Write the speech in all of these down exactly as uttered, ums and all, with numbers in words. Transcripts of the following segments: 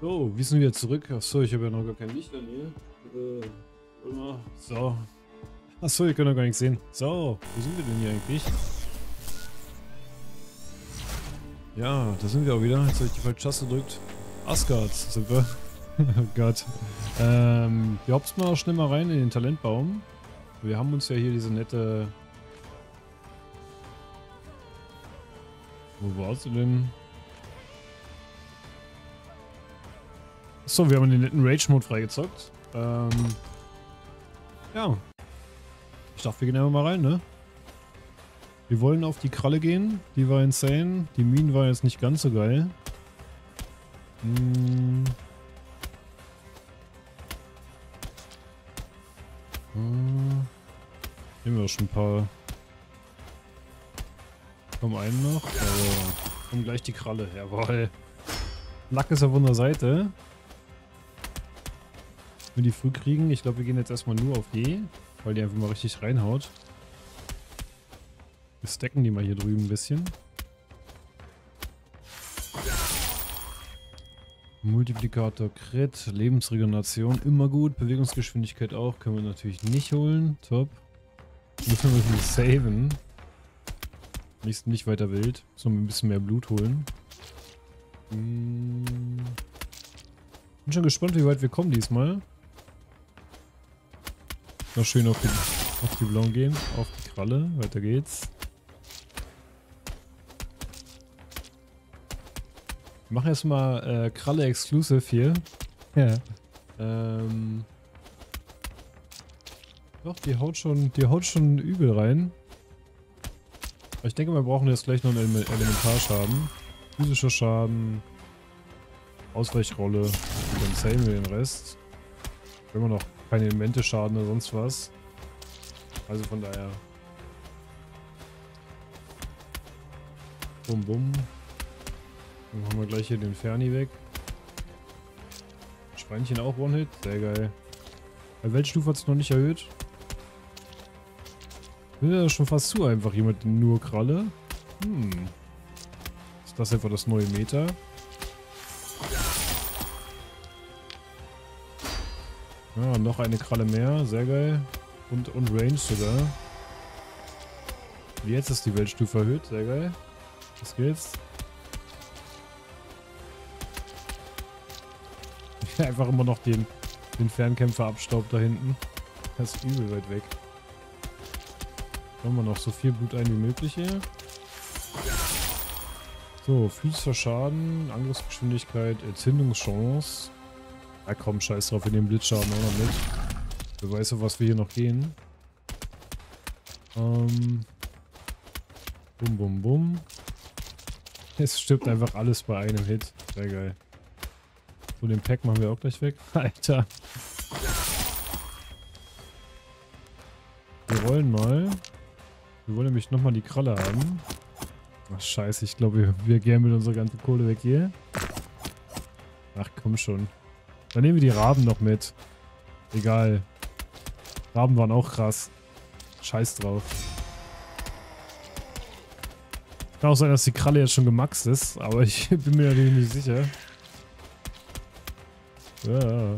So, wir sind wieder zurück. Achso, ich habe ja noch gar kein Licht an hier. Äh, immer. So. Achso, ihr könnt doch gar nichts sehen. So, wo sind wir denn hier eigentlich? Ja, da sind wir auch wieder. Jetzt habe ich die falsche Taste gedrückt. Asgard sind wir. Oh Gott. Ähm, wir hopsen mal auch schnell mal rein in den Talentbaum. Wir haben uns ja hier diese nette... Wo warst du denn? Achso, wir haben den netten Rage-Mode freigezockt. Ähm, ja. Ich dachte, wir gehen einfach mal rein, ne? Wir wollen auf die Kralle gehen. Die war insane. Die Minen war jetzt nicht ganz so geil. Hm. Hm. Hier haben wir auch schon ein paar. Komm, einen noch. Also, komm gleich die Kralle. Jawohl. Lack ist auf unserer Seite. Wenn wir die früh kriegen, ich glaube, wir gehen jetzt erstmal nur auf G, weil die einfach mal richtig reinhaut. Wir stacken die mal hier drüben ein bisschen. Multiplikator, Crit, Lebensregeneration, immer gut. Bewegungsgeschwindigkeit auch, können wir natürlich nicht holen. Top. Müssen wir natürlich saven. Nicht, nicht weiter wild. Müssen wir ein bisschen mehr Blut holen. Hm. Bin schon gespannt, wie weit wir kommen diesmal. Noch schön auf die, auf die Blauen gehen, auf die Kralle. Weiter geht's. Wir machen erstmal äh, Kralle Exclusive hier. Ja. Ähm. Doch, die haut schon, die haut schon übel rein. Aber ich denke, wir brauchen jetzt gleich noch einen Ele Elementarschaden. Physischer Schaden. Ausweichrolle. Und dann zählen wir den Rest. Wir haben noch keine Elemente Schaden oder sonst was. Also von daher. Bum bum. Dann haben wir gleich hier den Ferni weg. Schweinchen auch One-Hit. Sehr geil. Bei Weltstufe hat es noch nicht erhöht. Ja, schon fast zu einfach jemand nur Kralle. Hm. Ist das einfach das neue Meta? Ja, noch eine Kralle mehr. Sehr geil. Und, und Range sogar. Jetzt ist die Weltstufe erhöht. Sehr geil. Was geht's? Einfach immer noch den, den Fernkämpfer abstaubt da hinten. Das ist übel weit weg. Schauen wir noch so viel Blut ein wie möglich hier. So, physischer Schaden, Angriffsgeschwindigkeit, Entzündungschance. Ja komm, scheiß drauf, wir nehmen Blitzschaden auch noch mit. Wer weiß, auf was wir hier noch gehen. Ähm. Bum, bum, bum. Es stirbt einfach alles bei einem Hit. Sehr geil. So, den Pack machen wir auch gleich weg. Alter. Wir rollen mal. Wir wollen nämlich nochmal die Kralle haben. Ach scheiße, ich glaube, wir, wir gambeln unsere ganze Kohle weg hier. Ach komm schon. Dann nehmen wir die Raben noch mit. Egal. Raben waren auch krass. Scheiß drauf. Kann auch sein, dass die Kralle jetzt schon gemaxt ist, aber ich bin mir natürlich nicht sicher. Ja.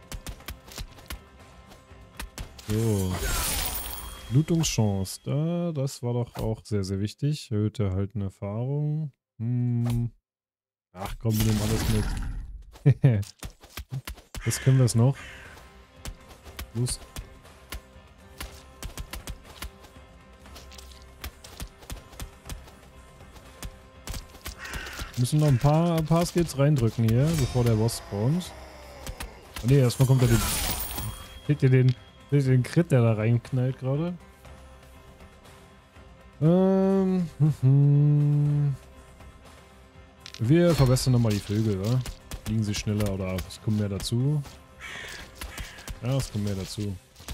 So. Blutungschance. Da, das war doch auch sehr, sehr wichtig. Erhöht erhaltene Erfahrung. Hm. Ach komm, wir nehmen alles mit. Das können wir es noch. Los. Wir müssen noch ein paar, ein paar Skills reindrücken hier, bevor der Boss spawnt. Oh ne, erstmal kommt er den. Seht ihr den, seht ihr den Crit, der da reinknallt gerade? Ähm. Hm. Wir verbessern nochmal die Vögel, oder? Fliegen sie schneller oder es kommt mehr dazu? Ja, es kommt mehr dazu.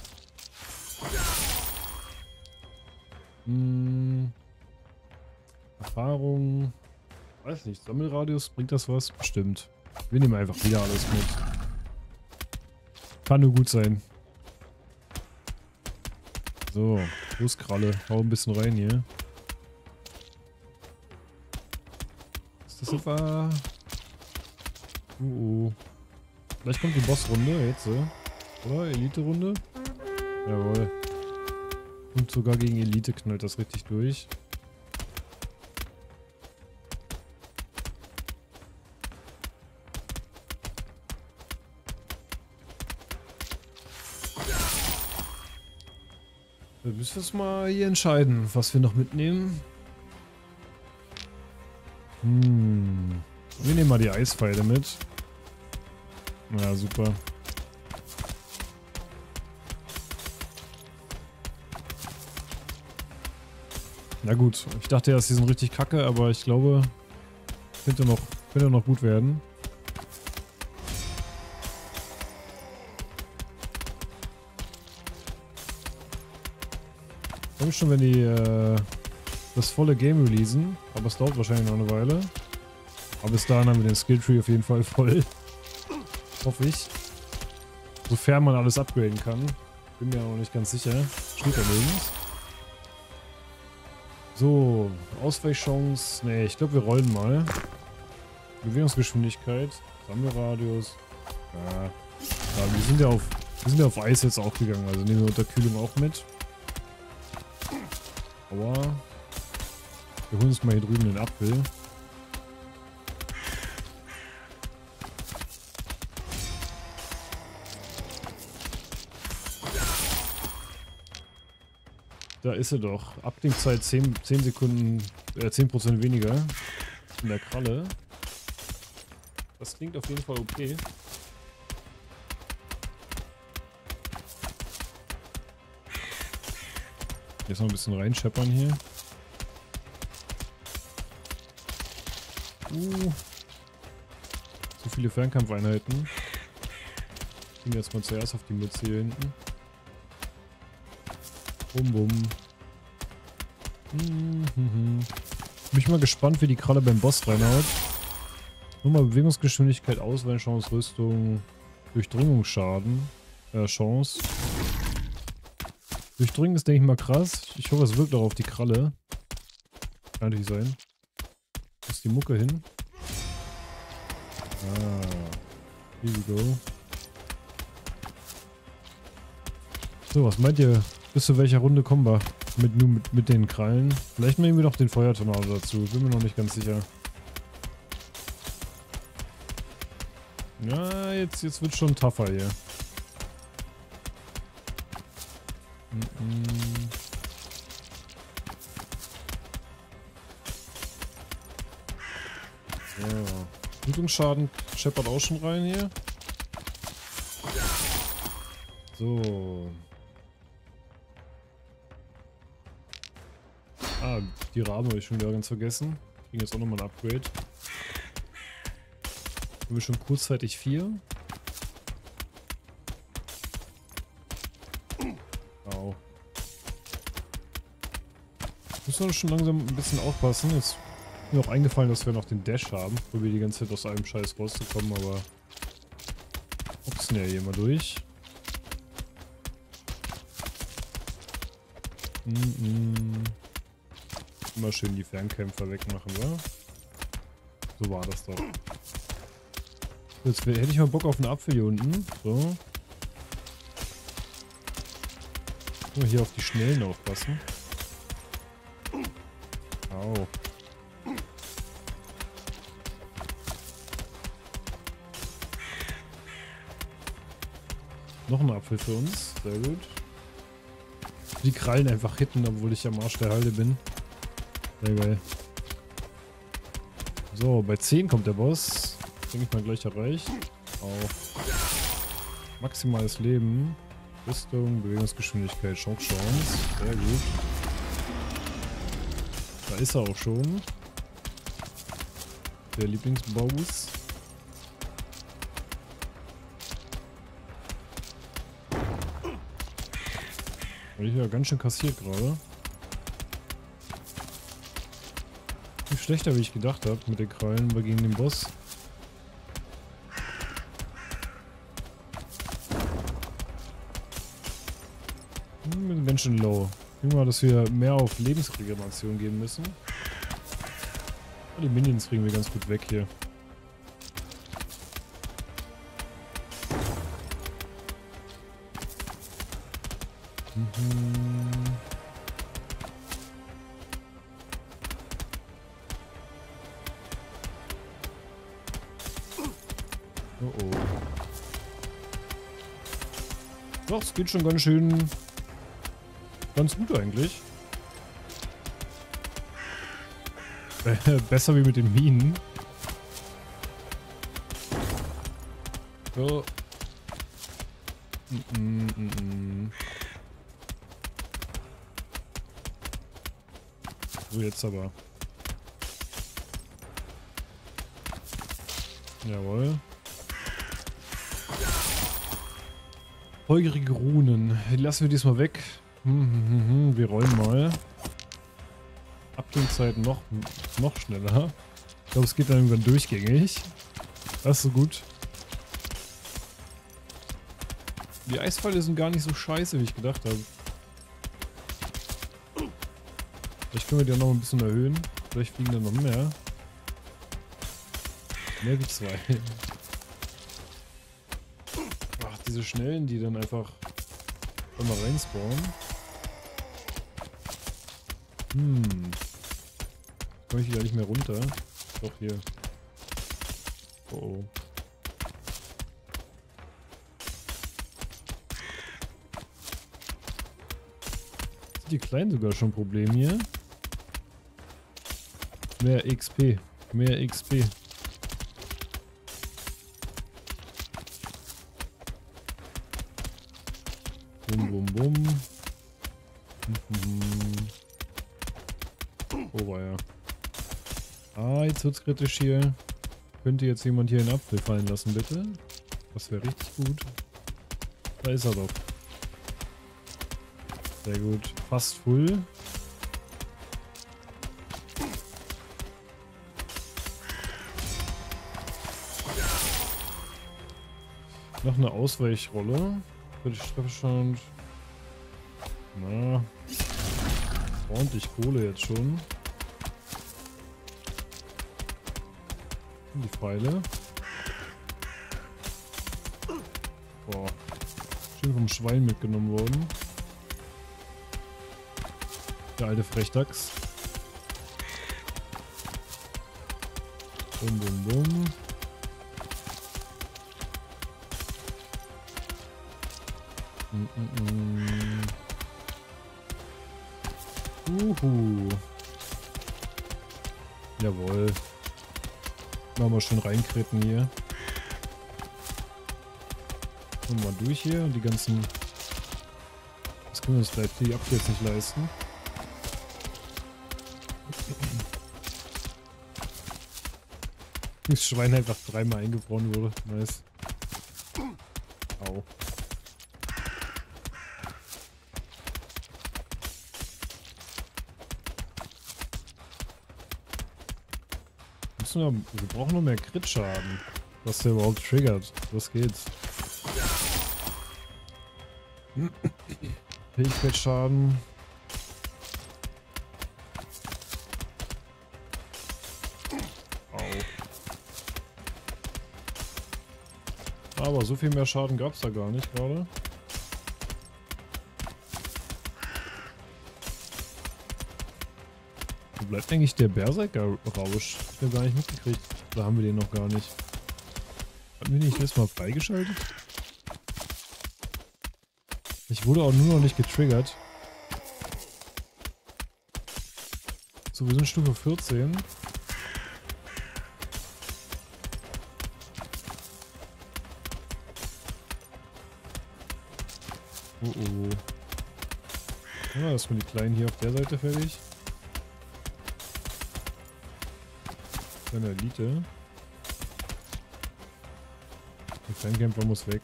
Hm. Erfahrung. Weiß nicht, Sammelradius, bringt das was? Bestimmt. Wir nehmen einfach wieder alles mit. Kann nur gut sein. So, Fußkralle. Hau ein bisschen rein hier. Ist das etwa... Uh, uh. Vielleicht kommt die Bossrunde jetzt, oder? Elite-Runde? Jawohl. Und sogar gegen Elite knallt das richtig durch. Wir müssen jetzt mal hier entscheiden, was wir noch mitnehmen. Hm. Wir nehmen mal die Eispfeile mit. Ja, super. Na gut, ich dachte erst, die sind richtig kacke, aber ich glaube, könnte noch, könnte noch gut werden. Ich freue mich schon, wenn die äh, das volle Game releasen, aber es dauert wahrscheinlich noch eine Weile. Aber bis dahin haben wir den Skilltree auf jeden Fall voll. Hoffe ich. Sofern man alles upgraden kann. Bin mir auch nicht ganz sicher. Steht da nirgends. So, Ausweichchance. Ne, ich glaube wir rollen mal. Bewegungsgeschwindigkeit. Sammelradius. Ja. Ja, wir sind ja auf. Wir sind ja auf Eis jetzt auch gegangen, also nehmen wir Unterkühlung auch mit. Aua. Wir holen uns mal hier drüben den Apfel. Da ist er doch. Abklingzeit zehn, zehn Sekunden, äh, zehn Prozent weniger in der Kralle. Das klingt auf jeden Fall okay. Jetzt noch ein bisschen reinscheppern hier. Uh. So viele Fernkampfeinheiten. Gehen wir jetzt mal zuerst auf die Mütze hier hinten. Bum bum. Mhm. Bin ich mal gespannt, wie die Kralle beim Boss reinhaut. Nur mal Bewegungsgeschwindigkeit, Ausweichchance, Rüstung, Durchdringungsschaden. Äh, Chance. Durchdringen ist, denke ich mal, krass. Ich hoffe, es wirkt auch auf die Kralle. Kann natürlich sein. Wo ist die Mucke hin? Ah. Here we go. So, was meint ihr? Bis zu welcher Runde kommen wir? Mit, nur mit, mit den Krallen. Vielleicht nehmen wir noch den Feuertornado dazu. Bin mir noch nicht ganz sicher. Ja, jetzt, jetzt wird schon tougher hier. Mm -mm. So. Blutungsschaden scheppert auch schon rein hier. So. Ah, die Raben habe ich schon wieder ganz vergessen. Kriegen jetzt auch nochmal ein Upgrade. Haben wir schon kurzzeitig vier. Au. Müssen wir schon langsam ein bisschen aufpassen. Jetzt ist mir auch eingefallen, dass wir noch den Dash haben. Probier die ganze Zeit aus einem Scheiß rauszukommen, aber hopsen ja hier mal durch. Mm -mm. Immer schön die Fernkämpfer wegmachen, oder? So war das doch. Jetzt hätte ich mal Bock auf einen Apfel hier unten. So. Nur hier auf die Schnellen aufpassen. Au. Noch ein Apfel für uns. Sehr gut. Die Krallen einfach hitten, obwohl ich am Arsch der Halde bin. Sehr geil. So, bei zehn kommt der Boss. Denke ich mal gleich erreicht. Auf maximales Leben. Rüstung, Bewegungsgeschwindigkeit, Schockchance. Sehr gut. Da ist er auch schon. Der Lieblingsboss. Weil ich ja ganz schön kassiert gerade. Viel schlechter, wie ich gedacht habe mit den Krallen gegen den Boss. Hm, mit Menschen low. Ich denke mal, dass wir mehr auf Lebensregeneration gehen müssen. Die Minions kriegen wir ganz gut weg hier. Oh oh. Doch, es geht schon ganz schön. Ganz gut eigentlich. Besser wie mit den Minen. So. Mm -mm -mm -mm. So, jetzt aber. Jawohl. Feurige Runen. Die lassen wir diesmal weg. Hm, hm, hm, hm. Wir rollen mal. Abklingzeit noch, noch schneller. Ich glaube, es geht dann irgendwann durchgängig. Das ist so gut. Die Eisfälle sind gar nicht so scheiße, wie ich gedacht habe. Vielleicht können wir die noch ein bisschen erhöhen. Vielleicht fliegen dann noch mehr. Mehr wie zwei. Ach, diese Schnellen, die dann einfach immer reinspawnen. Hm. Komme ich wieder nicht mehr runter? Doch, hier. Oh oh. Sind die Kleinen sogar schon ein Problem hier? Mehr X P. Mehr X P. Bum bum bum. Mhm. Oh weia. Ah, jetzt wird's kritisch hier. Könnte jetzt jemand hier einen Apfel fallen lassen, bitte? Das wäre richtig gut. Da ist er doch. Sehr gut. Fast full. Noch eine Ausweichrolle. Für die Trefferstand. Na. Ordentlich Kohle jetzt schon. Die Pfeile. Boah. Schön vom Schwein mitgenommen worden. Der alte Frechdachs. Bum bum bum. Mm -mm -mm. Uhu. Jawohl. Machen wir schon reinkritten hier. Und mal durch hier und die ganzen. Das können wir uns vielleicht die Upgrades nicht leisten. Das Schwein einfach dreimal eingefroren wurde. Nice. Au. Wir brauchen noch mehr Crit-Schaden. Was der überhaupt triggert. Was geht's? Fähigkeitsschaden. Au. Aber so viel mehr Schaden gab es da gar nicht gerade. Wo bleibt eigentlich der Berserker-Rausch? Ich habe gar nicht mitgekriegt. Da haben wir den noch gar nicht. Hatten wir den nicht letztes Mal freigeschaltet? Ich wurde auch nur noch nicht getriggert. So, wir sind Stufe vierzehn. Oh oh. Ja, erstmal die Kleinen hier auf der Seite fertig. Eine Elite. Der Fernkämpfer muss weg.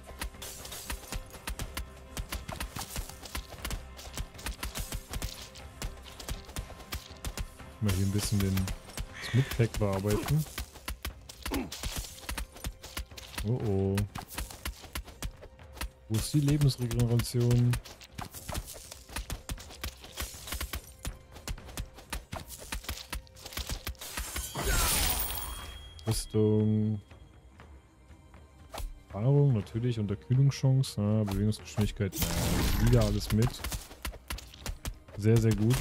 Mal hier ein bisschen den Smith-Pack bearbeiten. Oh oh. Wo ist die Lebensregeneration? Rüstung. Erfahrung natürlich, Unterkühlungschance. Ah, Bewegungsgeschwindigkeit. Nein. Wieder alles mit. Sehr, sehr gut.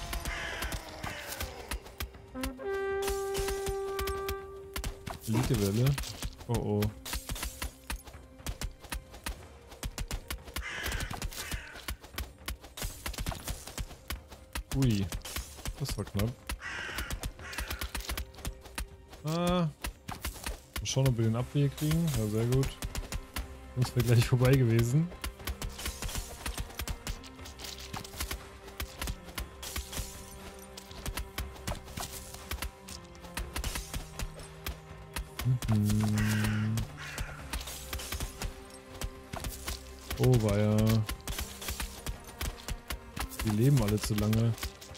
Elitewelle. Oh oh. Ui. Das war knapp. Ah. Mal schauen, ob wir den Abwehr kriegen. Ja, sehr gut. Sonst wäre gleich vorbei gewesen. Mhm. Oh, war ja. Die leben alle zu lange.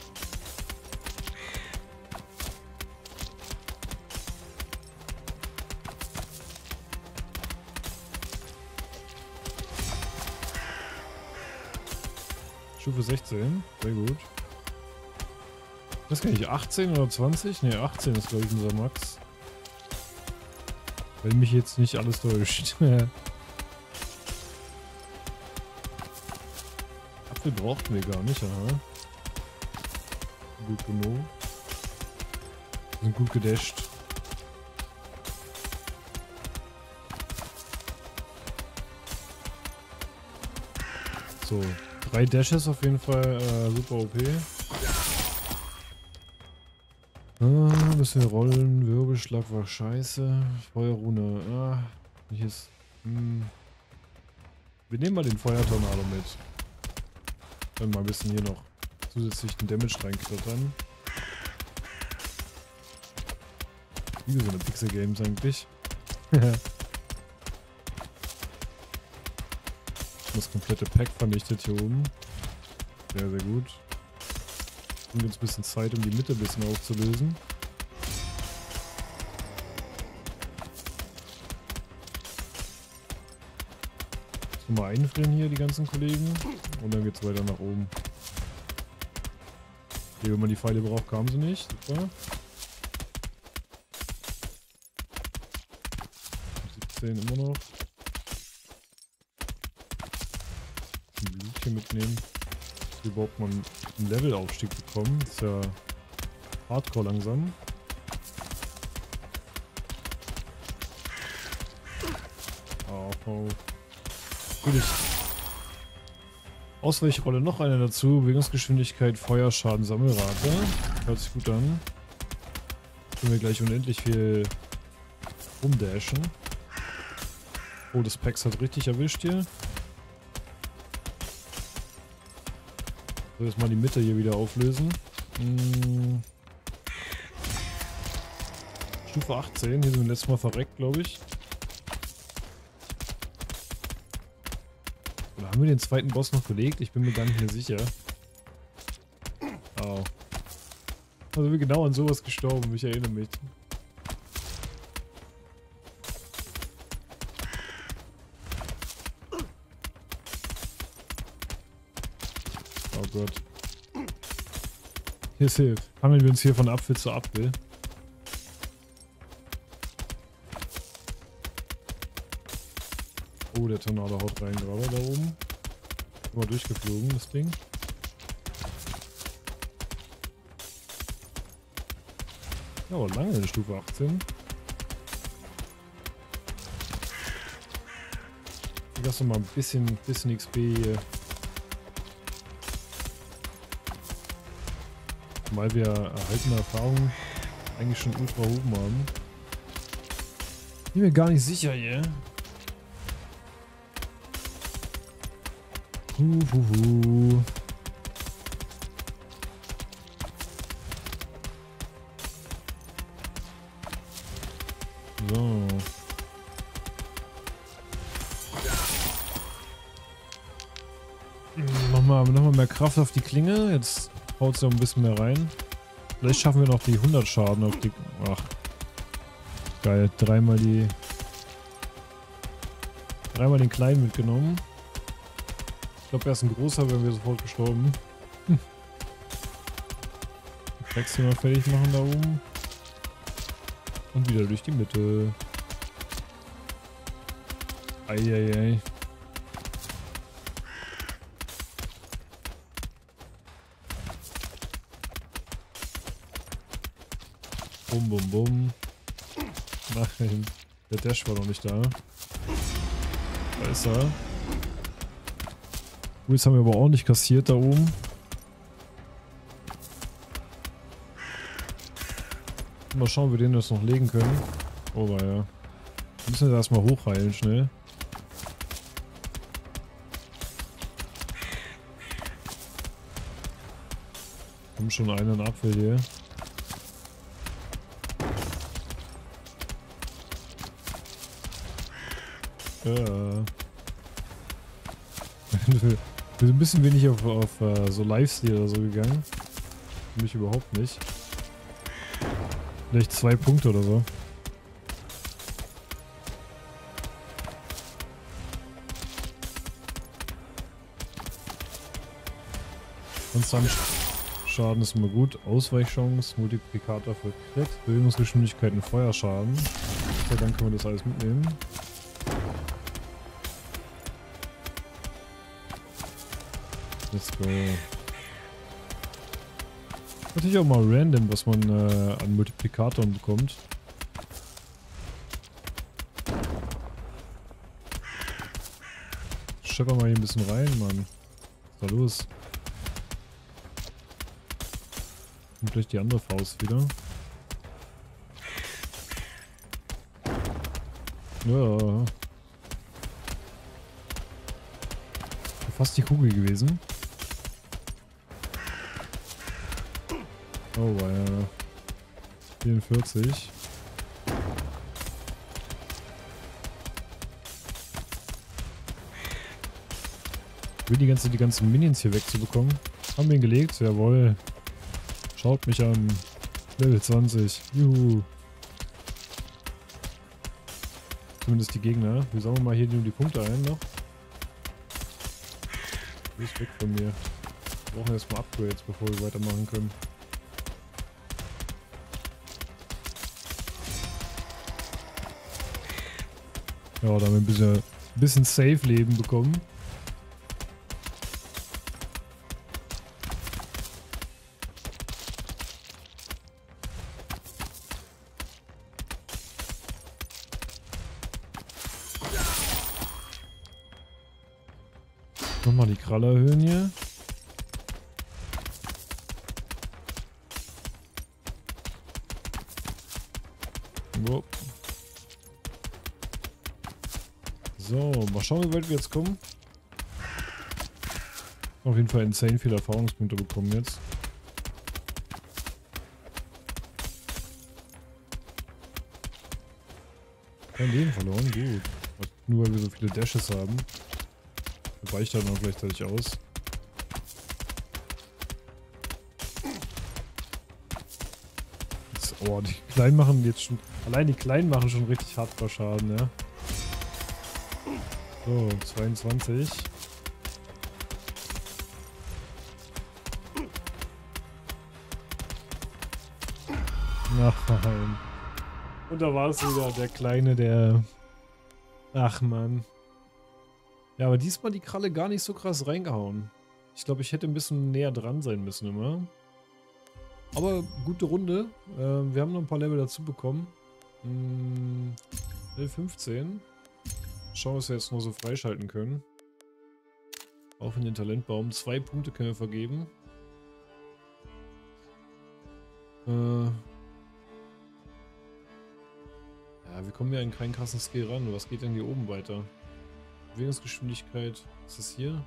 Stufe sechzehn, sehr gut. Das kann ich, achtzehn oder zwanzig? Ne, achtzehn ist glaube ich unser Max. Wenn mich jetzt nicht alles täuscht. Apfel brauchten wir gar nicht, aha. Gut genug. Wir sind gut gedasht. So, drei Dashes auf jeden Fall, äh, super O P. Ah, müssen wir rollen. Wirbelschlag war scheiße. Feuerrune. Ah, hier ist. Hm. Wir nehmen mal den Feuertornado mit. Dann mal ein bisschen hier noch zusätzlichen Damage reinkrittern. Wie so eine Pixel Games eigentlich. Das komplette Pack vernichtet hier oben. Sehr, sehr gut. Haben wir uns ein bisschen Zeit, um die Mitte ein bisschen aufzulösen. Mal einfrieren hier die ganzen Kollegen und dann geht's weiter nach oben. Hier, wenn man die Pfeile braucht, kamen sie nicht. Super. siebzehn immer noch. Ein Blutchen mitnehmen. Hier überhaupt mal einen Levelaufstieg bekommen. Das ist ja hardcore langsam. Oh, oh. Natürlich. Ausweichrolle noch eine dazu. Bewegungsgeschwindigkeit, Feuerschaden, Sammelrate. Hört sich gut an. Können wir gleich unendlich viel rumdashen. Oh, das Pax hat richtig erwischt hier. So, jetzt mal die Mitte hier wieder auflösen. Hm. Stufe achtzehn. Hier sind wir letztes Mal verreckt, glaube ich. Oder haben wir den zweiten Boss noch belegt? Ich bin mir gar nicht mehr sicher. Oh. Also wir genau an sowas gestorben, ich erinnere mich. Oh Gott. Hier ist Hilfe. Hangeln wir uns hier von Apfel zu Apfel. Oh, der Tornado haut rein gerade da oben. Mal durchgeflogen, das Ding. Ja, aber lange in Stufe achtzehn. Ich lasse mal ein bisschen, bisschen X P hier. Weil wir erhaltene Erfahrungen eigentlich schon ultra oben haben. Bin mir gar nicht sicher hier. Huhuhu. So. Nochmal, nochmal mehr Kraft auf die Klinge. Jetzt haut es ja ein bisschen mehr rein. Vielleicht schaffen wir noch die hundert Schaden auf die... Ach. Geil. Dreimal die... Dreimal den Kleinen mitgenommen. Ich glaube, er ist ein großer, wären wir sofort gestorben. Hm. Flex hier mal fertig machen da oben. Und wieder durch die Mitte. Eieiei. Bum, bum, bum. Nein, der Dash war noch nicht da. Da ist er. Oh, jetzt haben wir aber ordentlich kassiert da oben. Mal schauen, wie wir den das noch legen können. Oh, ja. Wir müssen jetzt erstmal hochheilen, schnell. Kommt schon einer in Abwehr hier. Ja. Wir sind ein bisschen wenig auf, auf uh, so Lifesteal oder so gegangen. Für mich überhaupt nicht. Vielleicht zwei Punkte oder so. Konstant Schaden ist immer gut. Ausweichchance, Multiplikator für Crit, Bewegungsgeschwindigkeit und Feuerschaden. Ja, dann können wir das alles mitnehmen. Let's go. Natürlich auch mal random, was man äh, an Multiplikatoren bekommt. Schepper mal hier ein bisschen rein, Mann. Was ist da los? Und gleich die andere Faust wieder. Ja. Fast die Kugel gewesen. Oh, ja. vierundvierzig. Ich will die ganze, die ganzen Minions hier wegzubekommen. Haben wir ihn gelegt? Jawohl. Schaut mich an. Level zwanzig. Juhu. Zumindest die Gegner. Wir sammeln mal hier nur die Punkte ein noch. Du bist weg von mir. Wir brauchen erstmal Upgrades, bevor wir weitermachen können. Ja, da haben wir ein bisschen, ein bisschen Safe-Leben bekommen. Nochmal die Kralle erhöhen hier. Wow. So, mal schauen, wie weit wir jetzt kommen. Auf jeden Fall insane viele Erfahrungspunkte bekommen jetzt. Kein Leben verloren, gut. Nur weil wir so viele Dashes haben. Weicht dann auch gleichzeitig aus. Jetzt, oh, die Kleinen machen jetzt schon. Allein die Kleinen machen schon richtig hardcore Schaden, ja. So, zweiundzwanzig. Nein. Und da war es wieder der Kleine, der. Ach man. Ja, aber diesmal die Kralle gar nicht so krass reingehauen. Ich glaube, ich hätte ein bisschen näher dran sein müssen immer. Aber gute Runde. Äh, wir haben noch ein paar Level dazu bekommen. Hm, Level fünfzehn. Schauen, was wir jetzt noch so freischalten können. Auch in den Talentbaum. Zwei Punkte können wir vergeben. Äh ja, wir kommen ja in keinen krassen Skill ran. Was geht denn hier oben weiter? Bewegungsgeschwindigkeit. Was ist das hier?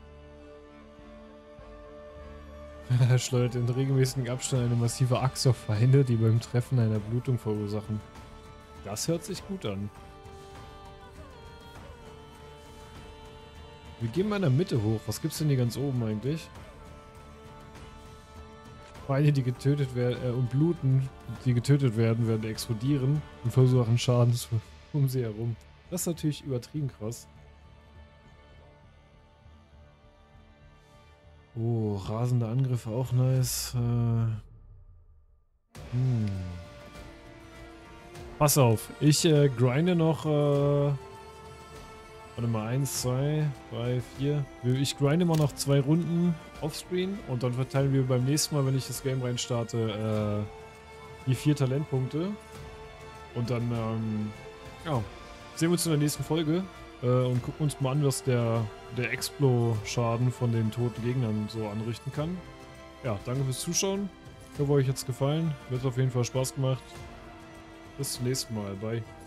Er schleudert in regelmäßigen Abständen eine massive Axt auf Feinde, die beim Treffen einer Blutung verursachen. Das hört sich gut an. Wir gehen mal in der Mitte hoch. Was gibt's denn hier ganz oben eigentlich? Feinde, die getötet werden äh, und bluten, die getötet werden, werden explodieren und verursachen Schaden um sie herum. Das ist natürlich übertrieben krass. Oh, rasende Angriffe auch nice. Äh, hm. Pass auf, ich äh, grinde noch. Äh, warte mal, eins, zwei, drei, vier. Ich grinde mal noch zwei Runden offscreen und dann verteilen wir beim nächsten Mal, wenn ich das Game rein starte, die vier Talentpunkte. Und dann, ähm, ja, sehen wir uns in der nächsten Folge äh, und gucken uns mal an, was der, der Explo-Schaden von den toten Gegnern so anrichten kann. Ja, danke fürs Zuschauen. Ich hoffe, euch hat's gefallen. Mir hat auf jeden Fall Spaß gemacht. Bis zum nächsten Mal. Bye.